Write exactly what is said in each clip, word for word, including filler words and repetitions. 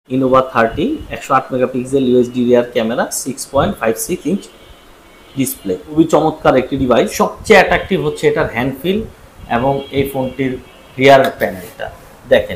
Innova thirty একশো আট megapixel USD rear camera six point five six inch display, খুবই চমৎকার একটি ডিভাইস। সবচেয়ে অ্যাট্রাকটিভ হচ্ছে এটার হ্যান্ডফিল এবং এই ফোনটির রিয়ার প্যানেলটা দেখেন,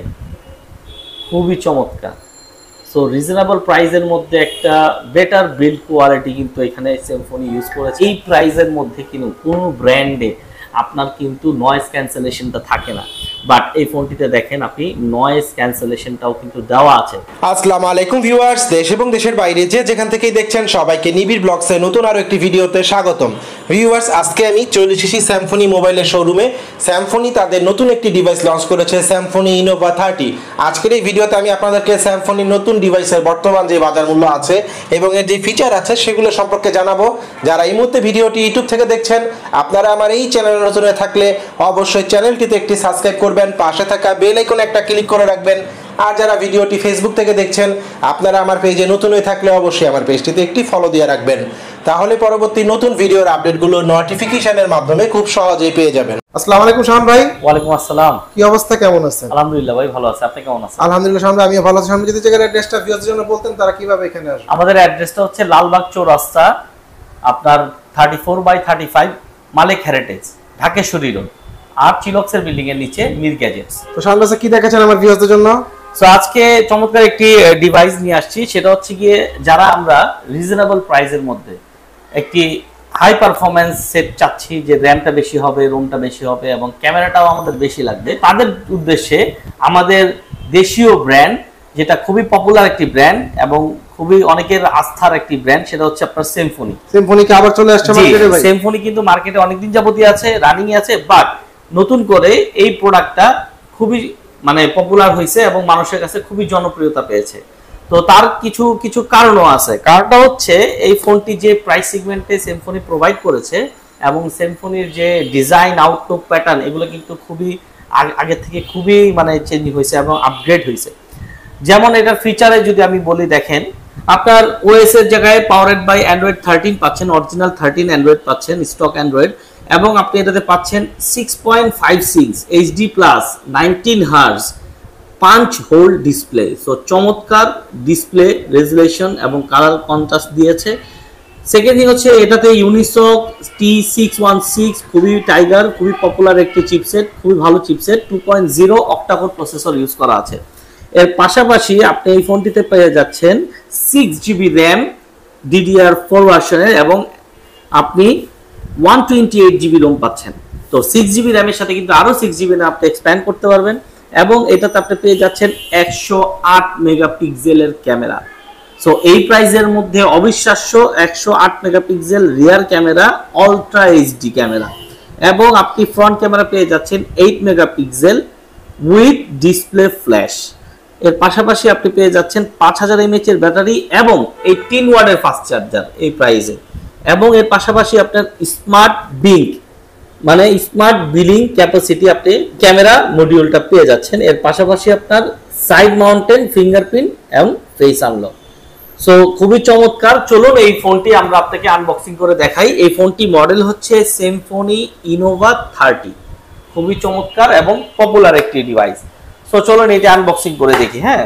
খুবই চমৎকার। সো রিজনেবল প্রাইসের মধ্যে একটা বেটার বিল্ড কোয়ালিটি কিন্তু এখানে সিম্ফনি ইউজ করেছে। এই প্রাইসের মধ্যে কিন্তু কোনো ব্র্যান্ডে আপনার কিন্তু নয়েজ ক্যান্সেলেশনটা থাকে না, বাট এই ফোনটিতে দেখেন আপনি নয়েজ ক্যান্সেলেশনটাও কিন্তু দেওয়া আছে। আসসালামু আলাইকুম ভিউয়ার্স, দেশ এবং দেশের বাইরে যে যেখান থেকেই দেখছেন সবাইকে নিবিড় ব্লগসে নতুন আরো একটি ভিডিওতে স্বাগতম। ভিউয়ার্স, আজকে আমি চলে এসেছি সিম্ফনি মোবাইলের শোরুমে। সিম্ফনি তাদের নতুন একটি ডিভাইস লঞ্চ করেছে, সিম্ফনি ইনোভা থার্টি। আজকের এই ভিডিওতে আমি আপনাদেরকে সিম্ফনির নতুন ডিভাইসের বর্তমান যে বাজার মূল্য আছে এবং এর যে ফিচার আছে সেগুলো সম্পর্কে জানাবো। যারা এই মুহূর্তে ভিডিওটি ইউটিউব থেকে দেখছেন, আপনারা আমার এই চ্যানেলে নতুন হয়ে থাকলে অবশ্যই চ্যানেলটিতে একটি সাবস্ক্রাইব করবেন, পাশে থাকা বেল আইকনে একটা ক্লিক করে রাখবেন। আর যারা ভিডিওটি ফেসবুক থেকে দেখছেন, আপনারা আমার পেজে নতুন হয়ে থাকলে অবশ্যই আমার পেজটিতে একটি ফলো দিয়ে রাখবেন, তাহলে পরবর্তী নতুন ভিডিওর আপডেটগুলো নোটিফিকেশনের মাধ্যমে খুব সহজেই পেয়ে যাবেন। আসসালামু আলাইকুম শাহান ভাই। ওয়ালাইকুম আসসালাম। কি অবস্থা, কেমন আছেন? আলহামদুলিল্লাহ ভাই, ভালো আছে। আপনি কেমন আছেন? আলহামদুলিল্লাহ শাহান ভাই, আমিও ভালো আছি। সামনে যদি জায়গার অ্যাড্রেসটা ভিউয়ারদের জন্য বলতেন, তারা কিভাবে এখানে আসবে? আমাদের অ্যাড্রেসটা হচ্ছে লালবাগ চৌরাস্তা, আপনার thirty four by thirty five মালিক হেরিটেজ, ঢাকেশ্বরী রোড, আর চিলক্সের বিল্ডিং এর নিচে মির গ্যাজেটস। তো শাহান ভাই কি দেখাচ্ছেন আমার ভিউয়ারদের জন্য? সো আজকে চমৎকার একটি ডিভাইস নিয়ে আসছি। সেটা হচ্ছে গিয়ে যারা আমরা রিজনেবল প্রাইসের মধ্যে একটি হাই পারফরমেন্স সেট চাচ্ছি, যে র্যামটা বেশি হবে, রোমটা বেশি হবে এবং ক্যামেরাটাও আমাদের বেশি লাগবে, তাদের উদ্দেশ্যে আমাদের দেশীয় ব্র্যান্ড, যেটা খুবই পপুলার একটি ব্র্যান্ড এবং খুবই অনেকের আস্থার একটি ব্র্যান্ড, সেটা হচ্ছে আপনার সিম্ফনি। সিম্ফনি কি আবার চলে আসছে মার্কেটে ভাই? সিম্ফনি কিন্তু মার্কেটে অনেকদিন যাবতই আছে, রানিং আছে, বাট নতুন করে এই প্রোডাক্টটা খুবই মানে পপুলার হয়েছে এবং মানুষের কাছে খুবই জনপ্রিয়তা পেয়েছে। তো তার কিছু কিছু কারণও আছে। কারণটা হচ্ছে এই ফোনটি যে প্রাইস সেগমেন্টে সিম্ফনি প্রোভাইড করেছে এবং সিম্ফনির যে ডিজাইন, আউটলুক, প্যাটার্ন, এগুলো কিন্তু খুবই আগে থেকে খুবই মানে চেঞ্জ হয়েছে এবং আপগ্রেড হয়েছে। যেমন এটার ফিচারে যদি আমি বলি, দেখেন আপনার ওএস এর জায়গায় পাওয়ারেড বাই অ্যান্ড্রয়েড থার্টিন পাচ্ছেন, অরিজিনাল থার্টিন অ্যান্ড্রয়েড পাচ্ছেন, স্টক অ্যান্ড্রয়েড, এবং আপনি এটাতে পাচ্ছেন six point five six HD plus nineteen hertz punch hole display. So চমৎকার ডিসপ্লে রেজুলেশন এবং কালার কন্ট্রাস্ট দিয়েছে। সেকেন্ড থিং হচ্ছে এটাতে Unisoc T six one six, খুবই টাইগার, খুবই পপুলার একটি চিপসেট, খুবই ভালো chipset, two point zero octacore processor use করা আছে। এর পাশাপাশি আপনি এই ফোনটিতে পেয়ে যাচ্ছেন six GB RAM DDR four ভার্সনের এবং আপনি one twenty eight GB ROM পাচ্ছেন। তো সিক্স জিবি র্যামের সাথে কিন্তু আরো সিক্স জিবি র্যাম আপনি এক্সপ্যান্ড করতে পারবেন এবং এটাতে আপনি পেয়ে যাচ্ছেন একশো আট মেগাপিক্সেলের ক্যামেরা। সো এই প্রাইসের মধ্যে অবিশ্বাস্য একশো আট megapixel rear camera, ultra HD camera, এবং আপনি ফ্রন্ট ক্যামেরা পেয়ে যাচ্ছেন eight megapixel with display flash. এর পাশাপাশি আপনি পেয়ে যাচ্ছেন পাঁচ হাজার এমএএইচ এর ব্যাটারি এবং এইটিন ওয়াটের ফাস্ট চার্জার এই প্রাইসে। এবং এর পাশাপাশি আপনার স্মার্ট বিঙ্ক মানে স্মার্ট বিলিং ক্যাপাসিটি আপনি ক্যামেরা মডিউলটা পেয়ে যাচ্ছেন। এর পাশাপাশি আপনার সাইড মাউন্টেন ফিঙ্গারপ্রিন্ট এবং ফেস আনলক। সো খুবই চমৎকার। চলুন এই ফোনটি আমরা আপনাকে আনবক্সিং করে দেখাই। এই ফোনটি মডেল হচ্ছে সিম্ফনি ইনোভা থার্টি, খুবই চমৎকার এবং পপুলার একটি ডিভাইস। সো চলুন এটা আনবক্সিং করে দেখি। হ্যাঁ,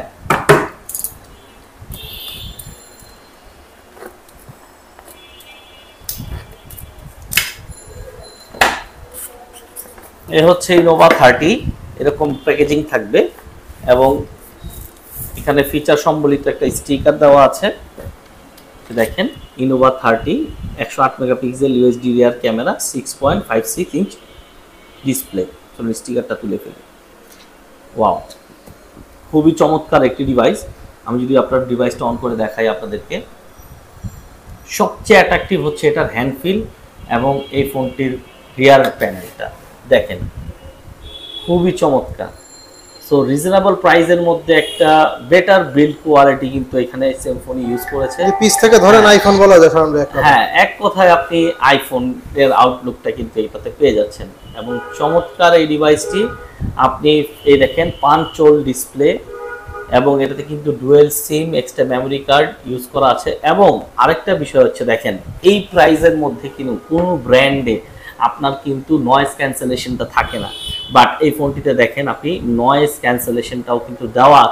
এ হচ্ছে ইনোভা থার্টি, এরকম প্যাকেজিং থাকবে এবং এখানে ফিচার সম্বলিত একটা স্টিকার দেওয়া আছে। দেখেন ইনোভা থার্টি একশো আট megapixel USD rear camera, six point five six inch display. চলুন স্টিকারটা তুলে ফেলি। ওয়াও, খুবই চমৎকার একটি ডিভাইস। আমি যদি আপনার ডিভাইসটা অন করে দেখাই আপনাদেরকে, সবচেয়ে অ্যাট্রাকটিভ হচ্ছে এটার হ্যান্ডফিল এবং এই ফোনটির রিয়ার প্যানেলটা দেখেন, খুবই চমৎকার। সো রিজনেবল প্রাইসের মধ্যে একটা বেটার বিল্ড কোয়ালিটি কিন্তু এখানে সিম্ফনি ইউজ করেছে। পিস থেকে ধরেন আইফোন বলা যায়। হ্যাঁ, এক কথায় আপনি আইফোন এর আউটলুকটা কিন্তু এটাতে পেয়ে যাচ্ছেন এবং চমৎকার এই ডিভাইসটি। আপনি এই দেখেন পাঁচ হোল ডিসপ্লে এবং এটাতে কিন্তু dual SIM extra memory card use করা আছে। এবং আরেকটা বিষয় হচ্ছে দেখেন, এই প্রাইসের মধ্যে কিন্তু কোনো ব্র্যান্ডে আপনার কিন্তু নয়েজ ক্যান্সেলেশনটা থাকে না, বাট এই ফোনটিতে দেখেন আপনি নয়েজ ক্যান্সেলেশনটাও কিন্তু দেওয়া আছে।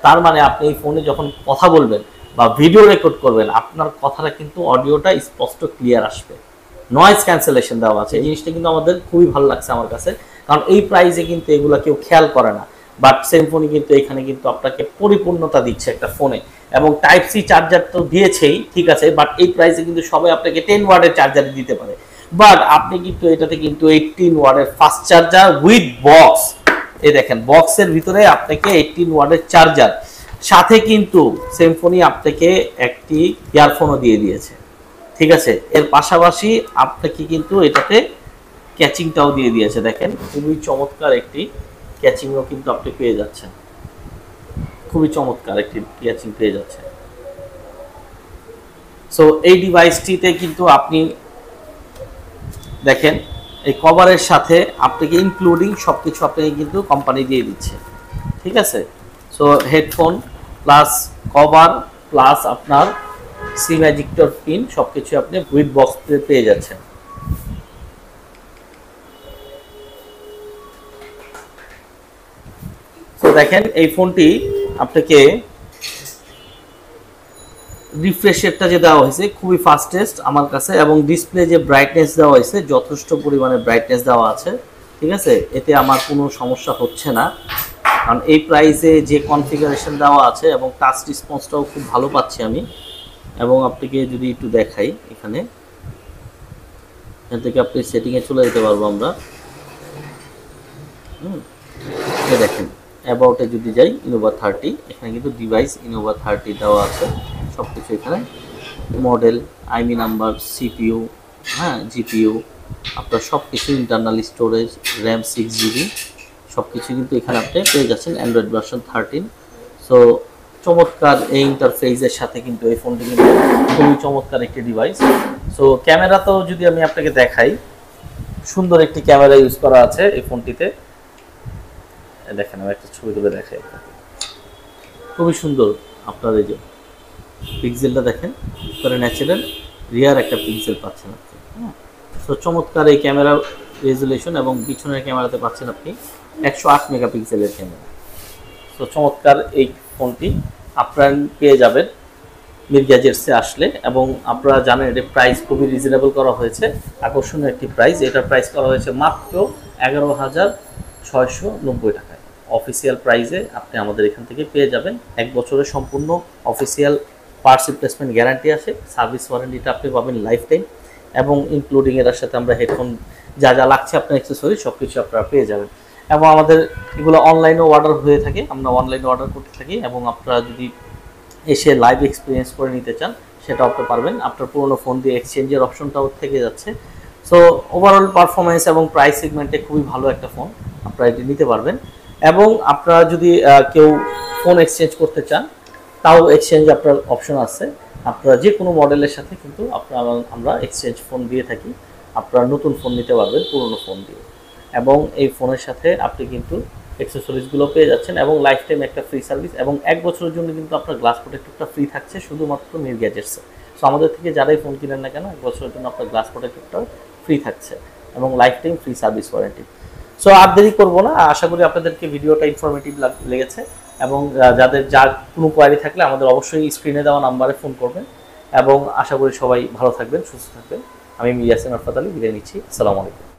তার মানে আপনি এই ফোনে যখন কথা বলবেন বা ভিডিও রেকর্ড করবেন, আপনার কথাটা কিন্তু অডিওটা স্পষ্ট ক্লিয়ার আসবে। নয়েজ ক্যান্সেলেশন দেওয়া আছে, এই জিনিসটা কিন্তু আমাদের খুবই ভালো লাগছে আমার কাছে, কারণ এই প্রাইসে কিন্তু এগুলো কেউ খেয়াল করে না। বাট স্যামসাং কিন্তু এখানে কিন্তু আপনাকে পরিপূর্ণতা দিচ্ছে একটা ফোনে, এবং টাইপ সি চার্জার তো দিয়েছেই, ঠিক আছে, বাট এই প্রাইসে কিন্তু সবাই আপনাকে টেন ওয়াটের চার্জার দিতে পারে। বাট আপনি কিন্তু এটাতে কিন্তু এইটিন ওয়াটের ফাস্ট চার্জার উইথ বক্স, এই দেখেন বক্সের ভিতরে আপনাকে এইটিন ওয়াটের চার্জার, সাথে কিন্তু স্যামসাং আপনাকে একটি ইয়ারফোনও দিয়ে দিয়েছে, ঠিক আছে। এর পাশাপাশি আপনাকে কিন্তু এটাতে ক্যাচিংটাও দিয়ে দিয়েছে, দেখেন খুবই চমৎকার একটি ক্যাচিংও কিন্তু আপনি পেয়ে যাচ্ছেন, খুবই চমৎকার একটি ক্যাচিং পেয়ে যাচ্ছেন। সো এই ডিভাইসটিতে কিন্তু আপনি দেখেন এই কভারের সাথে আপনাকে ইনক্লুডিং সবকিছু আপনাকে কিন্তু কোম্পানি দিয়ে দিচ্ছে, ঠিক আছে। So headphone plus cover plus আপনার সিম এজেক্টর পিন সবকিছু আপনি উইথ বক্স পেয়ে যাচ্ছেন। তো দেখেন এই ফোনটি আপনাকে রিফ্রেশেরটা যে দেওয়া হয়েছে খুবই ফাস্টেস্ট আমার কাছে, এবং ডিসপ্লে যে ব্রাইটনেস দেওয়া হয়েছে যথেষ্ট পরিমাণে ব্রাইটনেস দেওয়া আছে, ঠিক আছে। এতে আমার কোনো সমস্যা হচ্ছে না, কারণ এই প্রাইসে যে কনফিগারেশন দেওয়া আছে এবং টাচ রেসপন্সটাও খুব ভালো পাচ্ছি আমি। এবং আপনাকে যদি একটু দেখাই, এখানে এখান থেকে আপনি সেটিংয়ে চলে যেতে পারবো আমরা। হুম দেখেন অ্যাবাউটে যদি যাই ইনোভা থার্টি, এখানে কিন্তু ডিভাইস ইনোভা থার্টি দেওয়া আছে সব কিছু, এখানে মডেল, আইমি নাম্বার, সিপিইউ, হ্যাঁ জিপিইউ, আপনার সব কিছু, internal storage, RAM six GB সব কিছু কিন্তু এখানে আপনি পেয়ে যাচ্ছেন অ্যান্ড্রয়েড ভার্সন থার্টিন। সো চমৎকার এই ইন্টারফেসের সাথে কিন্তু এই ফোনটি কিন্তু খুবই চমৎকার একটি ডিভাইস। সো ক্যামেরাতেও যদি আমি আপনাকে দেখাই, সুন্দর একটি ক্যামেরা ইউজ করা আছে এই ফোনটিতে, দেখেন আমি একটা ছবি তুলে দেখাই, খুবই সুন্দর। আপনার এই যে পিক্সেলটা দেখেন, করে ন্যাচারাল রিয়ার একটা পিক্সেল পাচ্ছেন আপনি, হ্যাঁ। সো চমৎকার এই ক্যামেরা রেজুলেশন, এবং পিছনের ক্যামেরাতে পাচ্ছেন আপনি একশো আট মেগাপিক্সেলের ক্যামেরা। সো চমৎকার এই ফোনটি আপনারা পেয়ে যাবেন মির গ্যাজেটসে আসলে, এবং আপনারা জানেন এর প্রাইস খুবই রিজনেবল করা হয়েছে, আকর্ষণীয় একটি প্রাইস। এটার প্রাইস করা হয়েছে মাত্র এগারো হাজার ছয়শো নব্বই টাকায়। অফিসিয়াল প্রাইসে আপনি আমাদের এখান থেকে পেয়ে যাবেন। এক বছরের সম্পূর্ণ অফিসিয়াল পার্টস রিপ্লেসমেন্ট গ্যারান্টি আছে, সার্ভিস ওয়ারেন্টিটা আপনি পাবেন লাইফ টাইম, এবং ইনক্লুডিং এর সাথে আমরা হেডফোন যা যা লাগছে আপনার অ্যাক্সেসরি সব কিছু আপনারা পেয়ে যাবেন। এবং আমাদের এগুলো অনলাইনেও অর্ডার হয়ে থাকে, আমরা অনলাইনে অর্ডার করতে থাকি, এবং আপনারা যদি এসে লাইভ এক্সপিরিয়েন্স করে নিতে চান সেটাও আপনি পারবেন। আপনার পুরোনো ফোন দিয়ে এক্সচেঞ্জের অপশনটাও থেকে যাচ্ছে। সো ওভারঅল পারফরমেন্স এবং প্রাইস সেগমেন্টে খুবই ভালো একটা ফোন, আপনারা এটি নিতে পারবেন। এবং আপনারা যদি কেউ ফোন এক্সচেঞ্জ করতে চান, তাও এক্সচেঞ্জ আপনার অপশন আছে, আপনারা যে কোনো মডেলের সাথে কিন্তু আপনারা আমরা এক্সচেঞ্জ ফোন দিয়ে থাকি, আপনারা নতুন ফোন নিতে পারবেন পুরনো ফোন দিয়ে। এবং এই ফোনের সাথে আপনি কিন্তু অ্যাক্সেসরিজগুলো পেয়ে যাচ্ছেন, এবং লাইফ টাইম একটা ফ্রি সার্ভিস, এবং এক বছরের জন্য কিন্তু আপনার গ্লাস প্রোটেক্টরটা ফ্রি থাকছে শুধুমাত্র মির গ্যাজেটসে। সো আমাদের থেকে যারাই ফোন কিনেন না কেন, এক বছরের জন্য আপনার গ্লাস প্রোটেক্টরটা ফ্রি থাকছে, এবং life time free service warranty. So আর দেরি করবো না, আশা করি আপনাদেরকে ভিডিওটা ইনফরমেটিভ লেগেছে, এবং যাদের যার কোনো কোয়ারি থাকলে আমাদের অবশ্যই স্ক্রিনে দেওয়া নাম্বারে ফোন করবেন, এবং আশা করি সবাই ভালো থাকবেন, সুস্থ থাকবেন। আমি ইয়াসিন আরফাত আলী বিদায় নিচ্ছি। আসসালামু আলাইকুম।